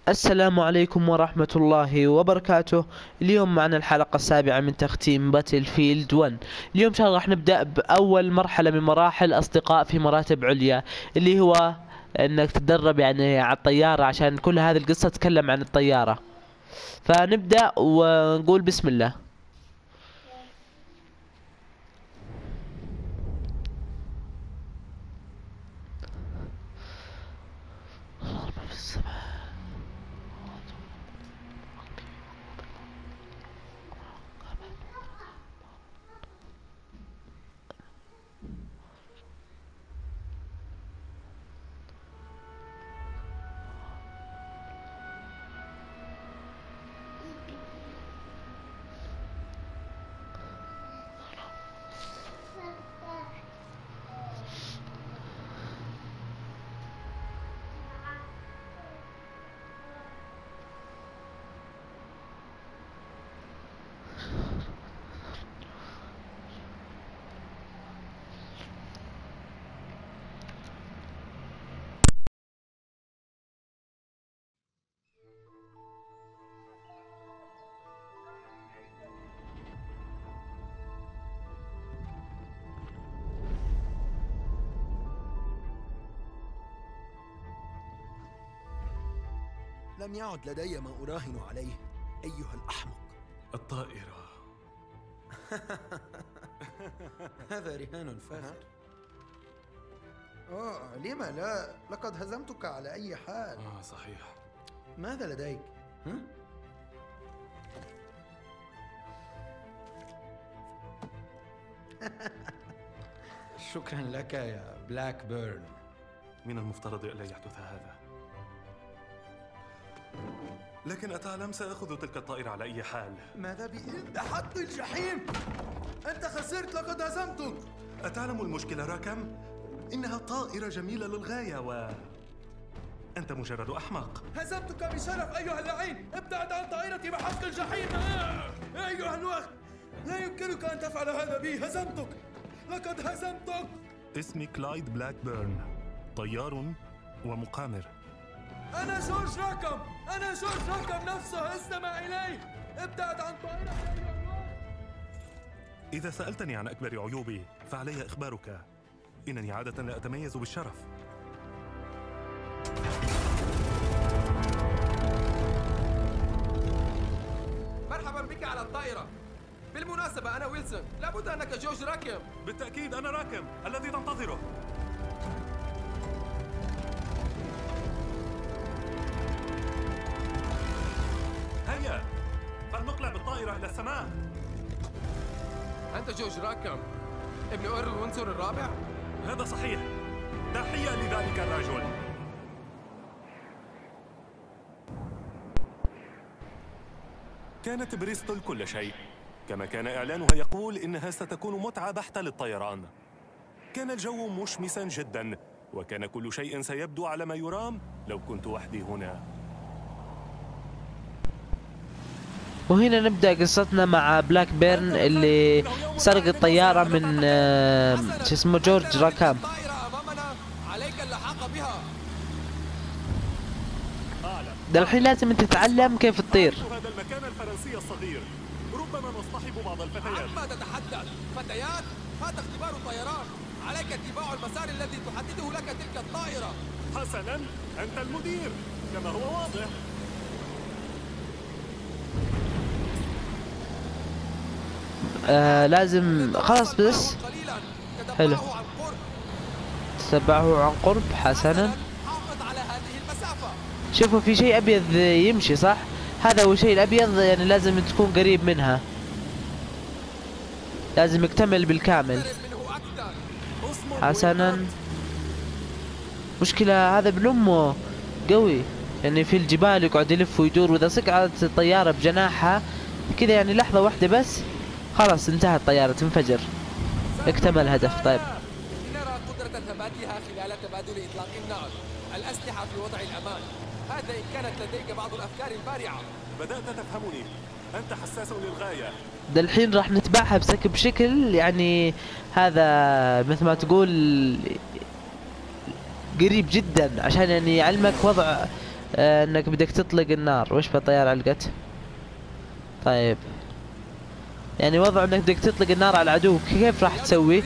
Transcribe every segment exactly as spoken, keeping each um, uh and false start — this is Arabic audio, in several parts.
السلام عليكم ورحمة الله وبركاته. اليوم معنا الحلقة السابعة من تختيم باتل فيلد واحد. اليوم إن شاء الله راح نبدأ بأول مرحلة من مراحل أصدقاء في مراتب عليا، اللي هو إنك تتدرب يعني على الطيارة، عشان كل هذه القصة تتكلم عن الطيارة. فنبدأ ونقول بسم الله. لم يعد لدي ما أراهن عليه أيها الأحمق. الطائرة. هذا رهان فاخر. آه لم لا؟ لقد هزمتك على أي حال. آه صحيح. ماذا لديك؟ ها؟ شكرا لك يا بلاك بيرن. من المفترض ألا يحدث هذا، لكن أتعلم سأخذ تلك الطائرة على أي حال. ماذا بي؟ حط الجحيم! أنت خسرت، لقد هزمتك. أتعلم المشكلة راكم؟ إنها طائرة جميلة للغاية و أنت مجرد أحمق. هزمتك بشرف أيها اللعين. ابتعد عن طائرتي بحق الجحيم. آه. أيها الوقت، لا يمكنك أن تفعل هذا بي. هزمتك، لقد هزمتك. اسمي كلايد بلاك بيرن، طيار ومقامر. أنا جورج راكم، أنا جورج راكم نفسه. استمع إلي، ابتعد عن طائرتي. إذا سألتني عن أكبر عيوبي فعلي إخبارك إنني عادة لا أتميز بالشرف. مرحبا بك على الطائرة. بالمناسبة أنا ويلسون، لابد أنك جورج راكم. بالتأكيد أنا راكم الذي تنتظره. هيا فلنقلع بالطائرة إلى السماء. أنت جورج راكم ابن إيرل وينسور الرابع؟ هذا صحيح. تحية لذلك الرجل. كانت بريستول كل شيء، كما كان إعلانها يقول إنها ستكون متعة بحتة للطيران. كان الجو مشمسا جدا، وكان كل شيء سيبدو على ما يرام لو كنت وحدي هنا. وهنا نبدأ قصتنا مع بلاك بيرن اللي سرق الطيارة من آه، شو اسمه جورج راكام. عليك اللحاق بها. ده الحين لازم انت تتعلم كيف تطير. هذا المكان الفرنسي الصغير، ربما نصطحب بعض الفتيات. عما تتحدث؟ فتيات؟ هذا اختبار طيران، عليك اتباع المسار الذي تحدده لك تلك الطائرة. حسنا، أنت المدير كما هو واضح. آه لازم خلاص بس. حلو، تتبعه عن قرب. حسنا، حافظ على هذه المسافة. شوفوا في شيء ابيض يمشي صح؟ هذا هو الشيء الابيض، يعني لازم تكون قريب منها، لازم يكتمل بالكامل. حسنا، مشكلة هذا ابن امه قوي، يعني في الجبال يقعد يلف ويدور، واذا سقعت الطيارة بجناحها كذا يعني لحظة واحدة بس خلاص انتهت الطيارة، تنفجر. اكتمل الهدف. طيب، نرى قدرة ثباتها خلال تبادل إطلاق النار. الأسلحة في وضع الأمان، هذا إن كانت لديك بعض الأفكار البارعة. بدأت تفهمني، أنت حساس للغاية. ده الحين راح نتبعها بسك بشكل يعني هذا مثل ما تقول قريب جدا، عشان يعني يعلمك وضع آه انك بدك تطلق النار. وش بالطيارة علقت؟ طيب يعني وضع انك بدك تطلق النار على العدو، كيف راح تسوي؟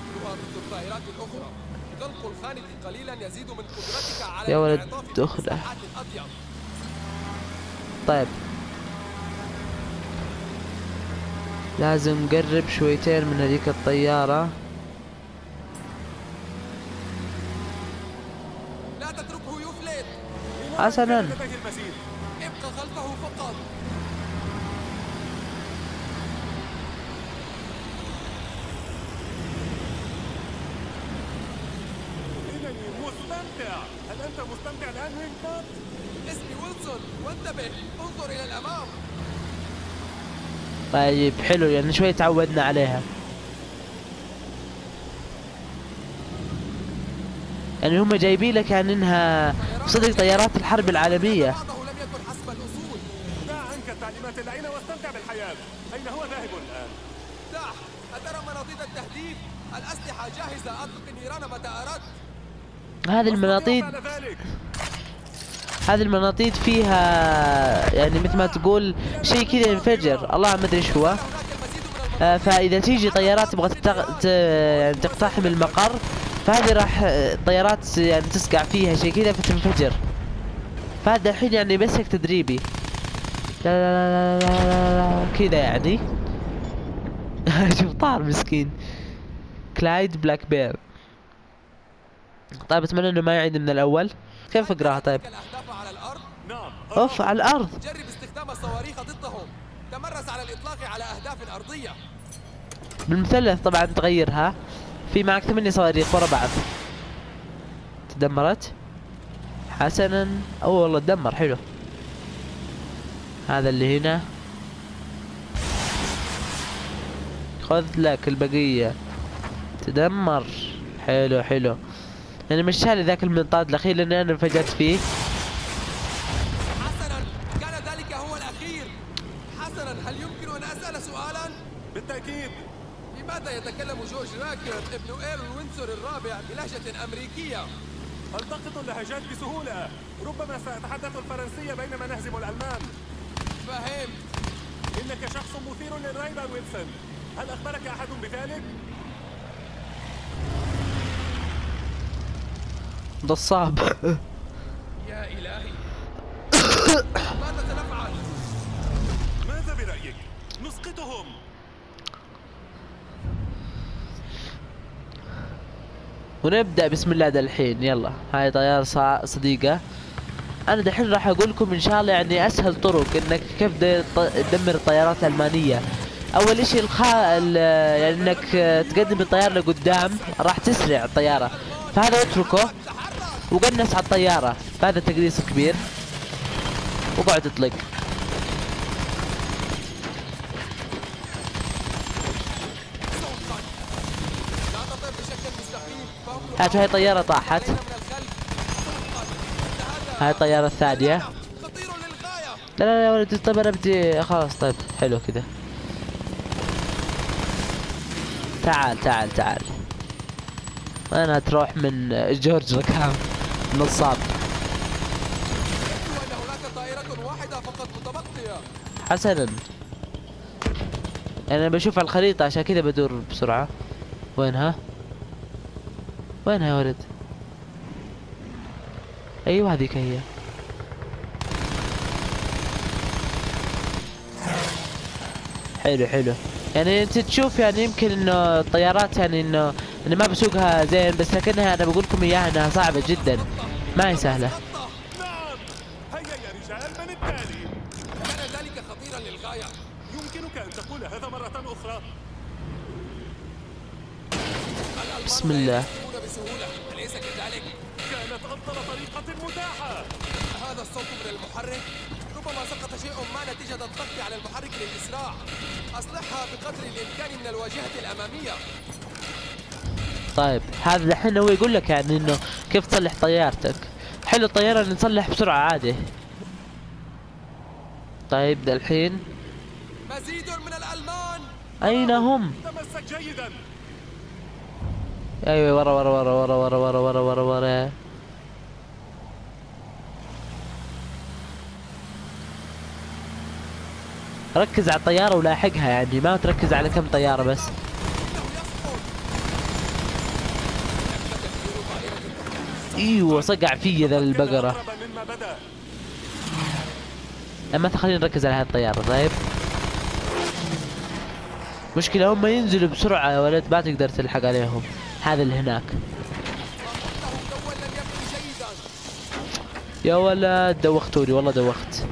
يا ولد اخله. طيب لازم نقرب شويتين من هذيك الطيارة. لا تتركه يفلت. حسنا. ابقى خلفه فقط. إنني مستمتع. هل أنت مستمتع الآن وينكوت؟ اسمي ويلسون وانتبه، انظر إلى الأمام. طيب حلو يعني شوي تعودنا عليها. يعني هم جايبين لك يعني انها صدق طيارات الحرب العالمية. بعضه لم يكن حسب الأصول. دع عنك التعليمات اللعينة واستمتع بالحياة. أين هو ذاهب الآن؟ دع. أترى مناطيد التهديد؟ الأسلحة جاهزة، أطلق النيران متى أردت. هذه المناطيد هذه المناطيد فيها يعني مثل ما تقول شيء كذا ينفجر، الله ما ادري ايش هو. آه فاذا تيجي طيارات تبغى تق... ت... يعني تقتحم المقر، فهذه راح الطيارات يعني تسقع فيها شيء كذا فتنفجر. فهذا الحين يعني بس هيك تدريبي. لا لا لا لا لا, لا. كذا يعني. شوف طار مسكين كلايد بلاك بير. طيب اتمنى انه ما يعيد من الاول. كيف اقراها طيب؟ الأهداف على الأرض؟ نعم. اوف على الارض. جرب استخدام الصواريخ ضدهم. تمرس على الإطلاق على أهداف أرضية. بالمثلث طبعا تغيرها. في معك ثمانية صواريخ ورا بعض. تدمرت. حسنا. او والله تدمر حلو. هذا اللي هنا. خذ لك البقية. تدمر. حلو حلو. يعني مشالي ذاك المنطاد الاخير لاني انا انفجرت فيه. حسنا، كان ذلك هو الأخير. حسنا، هل يمكن أن أسأل سؤالا؟ بالتأكيد. لماذا يتكلم جورج راكر ابن ايرون وينسور الرابع بلهجة أمريكية؟ ألتقط اللهجات بسهولة. ربما سأتحدث الفرنسية بينما نهزم الألمان. فهمت. إنك شخص مثير للريبة ويلسون. هل أخبرك أحد بذلك؟ نصاب. يا إلهي. ماذا سنفعل؟ ماذا برأيك؟ نسقطهم. ونبدأ بسم الله ده الحين. يلا هاي طيارة صديقة. انا دحين راح اقول لكم ان شاء الله يعني اسهل طرق انك كيف تدمر الطيارات الالمانية. اول اشي الخا يعني انك تقدم الطيارة لقدام راح تسرع الطيارة، فهذا اتركه وقنص على الطيارة، فهذا تقديس كبير. وقعد اطلق. هات هاي طيارة طاحت. هاي الطيارة الثانية. لا لا لا ولدي. طيب انا بدي خلاص. طيب حلو كذا. تعال تعال تعال. انا تروح من جورج ركام نصاب. يبدو أن هناك طائرة واحدة فقط متبقية. حسنا. انا بشوف على الخريطة عشان كذا بدور بسرعة. وينها؟ وينها يا ولد؟ ايوه هذيك هي. حلو حلو. يعني انت تشوف يعني يمكن انه الطيارات يعني انه انا ما بسوقها زين، بس لكنها انا بقول لكم اياها انها صعبة جدا، ما هي سهلة. نعم. هيا يا رجال، من التالي؟ كان ذلك خطيرا للغاية. يمكنك أن تقول هذا مرة أخرى؟ بسم الله. بسهولة، أليس كذلك؟ كانت أفضل طريقة متاحة. هذا الصوت من المحرك. ربما سقط شيء ما نتيجة الضغط على المحرك للإسراع. أصلحها بقدر الإمكان من الواجهة الأمامية. طيب هذا الحين هو يقول لك يعني انه كيف تصلح طيارتك. حلو الطيارة اللي نصلح بسرعة عادي. طيب ده الحين مزيد من الألمان. اين هم؟ تمسك جيدا. ايوه ورا ورا ورا ورا ورا ورا ورا ورا ورا. ركز على الطيارة ولاحقها، يعني ما تركز على كم طيارة بس. ايوه صقع في ذا البقرة. اما خلينا نركز على هذه الطيارة. طيب مشكلة هم ينزلوا بسرعة يا ولد، ما تقدر تلحق عليهم. هذا اللي هناك يا ولد، دوختوني والله دوخت.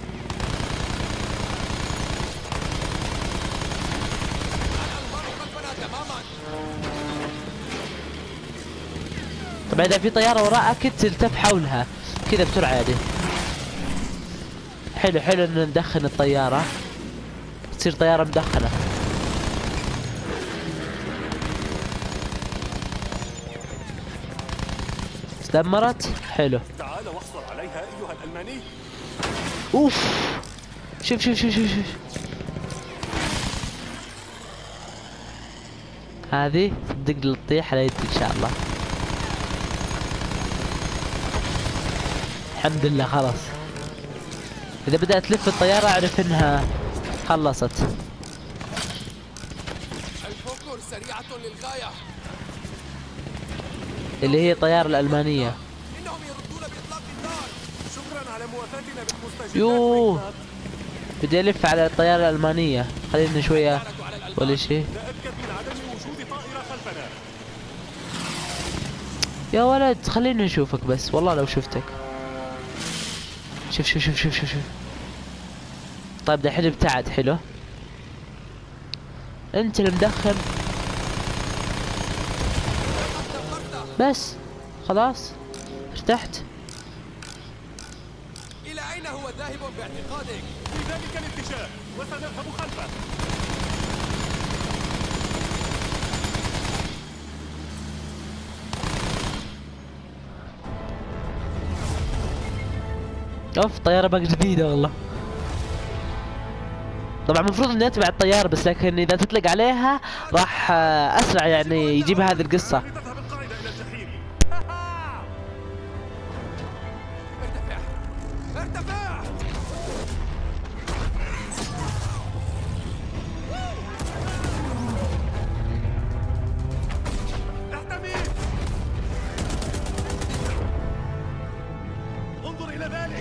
طبعا اذا في طيارة وراءك تلتف حولها كذا بسرعة يعني. حلو حلو ان ندخن الطيارة، تصير طيارة مدخنة. دمرت. حلو. تعال واحصل عليها ايها الالماني. اوف شوف شوف شوف شوف شوف هذه صدق للطيح على يدي ان شاء الله. الحمد لله خلاص. اذا بدأت تلف الطيارة اعرف انها خلصت. الفوكر سريعة للغاية. اللي هي الطيارة الألمانية. إنهم يردون بإطلاق النار. شكرا على موافاتنا بالمستجدات. يوه بدي ألف على الطيارة الألمانية. خلينا شوية ولا شيء. تأكد من عدم وجود طائرة خلفنا. يا ولد خلينا نشوفك بس، والله لو شفتك. شوف شوف شوف شوف شوف شوف. طيب دحين ابتعد. حلو. انت المدخن بس خلاص ارتحت. إلى أين هو ذاهب باعتقادك؟ في ذلك الاتجاه وسنذهب خلفه. اوف طيارة بقى جديدة والله. طبعا المفروض اني اتبع الطيارة بس، لكن اذا تطلق عليها راح اسرع يعني يجيب هذه القصة. ارتفع ارتفع. احتمي. انظر الى ذلك.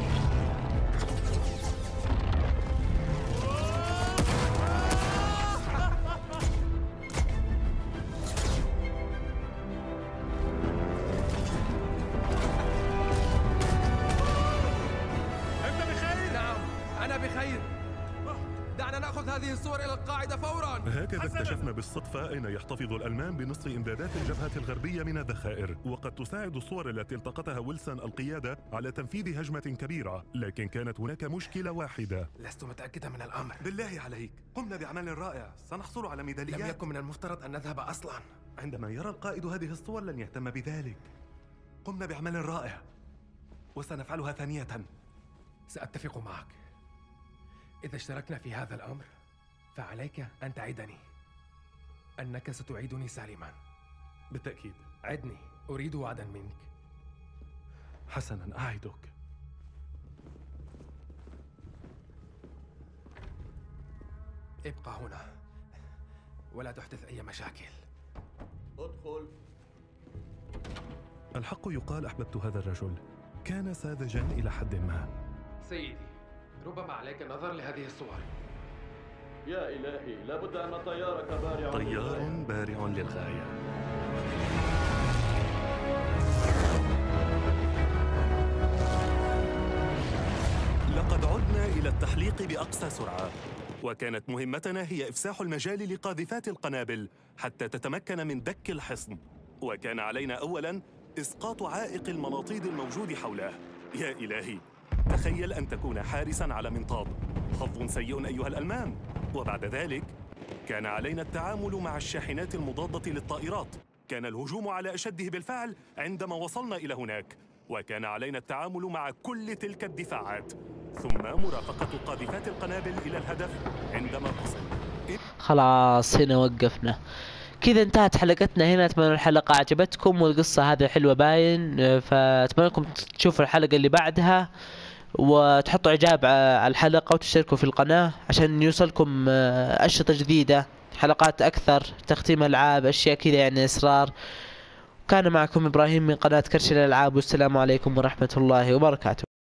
دعنا نأخذ هذه الصور إلى القاعدة فورا. هكذا اكتشفنا بالصدفة أين يحتفظ الألمان بنصف إمدادات الجبهة الغربية من الذخائر، وقد تساعد الصور التي التقطها ويلسون القيادة على تنفيذ هجمة كبيرة، لكن كانت هناك مشكلة واحدة. لست متأكدا من الأمر. بالله عليك قمنا بعمل رائع، سنحصل على ميداليات. لم يكن من المفترض أن نذهب أصلا. عندما يرى القائد هذه الصور لن يهتم بذلك. قمنا بعمل رائع وسنفعلها ثانية. سأتفق معك. إذا اشتركنا في هذا الأمر فعليك أن تعدني أنك ستعيدني سالما. بالتأكيد. عدني، أريد وعدا منك. حسنا أعدك. ابقى هنا ولا تحدث أي مشاكل. ادخل. الحق يقال أحببت هذا الرجل، كان ساذجا إلى حد ما. سيدي، ربما عليك النظر لهذه الصور. يا إلهي، لابد أن طيارك بارع. طيار بارع للغاية. لقد عدنا إلى التحليق بأقصى سرعة، وكانت مهمتنا هي إفساح المجال لقاذفات القنابل حتى تتمكن من دك الحصن، وكان علينا أولاً إسقاط عائق المناطيد الموجود حوله. يا إلهي، تخيل أن تكون حارساً على منطاد. حظ سيء أيها الألمان. وبعد ذلك كان علينا التعامل مع الشاحنات المضادة للطائرات. كان الهجوم على أشده بالفعل عندما وصلنا إلى هناك، وكان علينا التعامل مع كل تلك الدفاعات، ثم مرافقة قاذفات القنابل إلى الهدف عندما تصل. خلاص هنا وقفنا. كذا انتهت حلقتنا هنا. اتمنى الحلقة عجبتكم والقصة هذه حلوة باين، فاتمنى لكم تشوفوا الحلقة اللي بعدها، وتحطوا إعجاب على الحلقة وتشتركوا في القناة عشان يوصلكم أشرطة جديدة، حلقات أكثر، تختيم ألعاب، أشياء كذا يعني أسرار. كان معكم إبراهيم من قناة كرش الألعاب، والسلام عليكم ورحمة الله وبركاته.